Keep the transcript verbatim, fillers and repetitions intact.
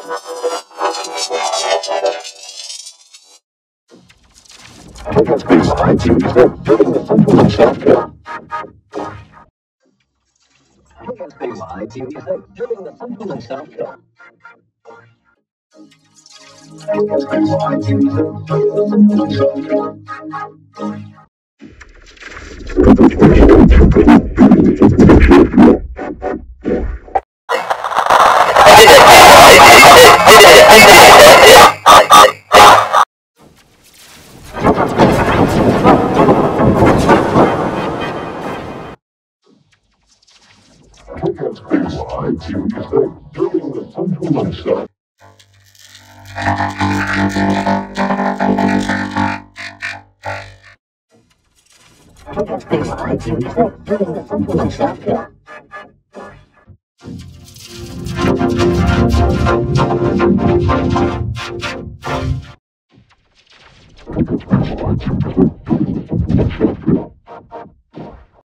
K S B Y to detect during the central and south kill. K S B Y to detect during the central and south kill. K S B Y to detect during the central and south kill. K S B Y to detect during the central and south. K S B Y to detect during the central and south kill. K S B Y to detect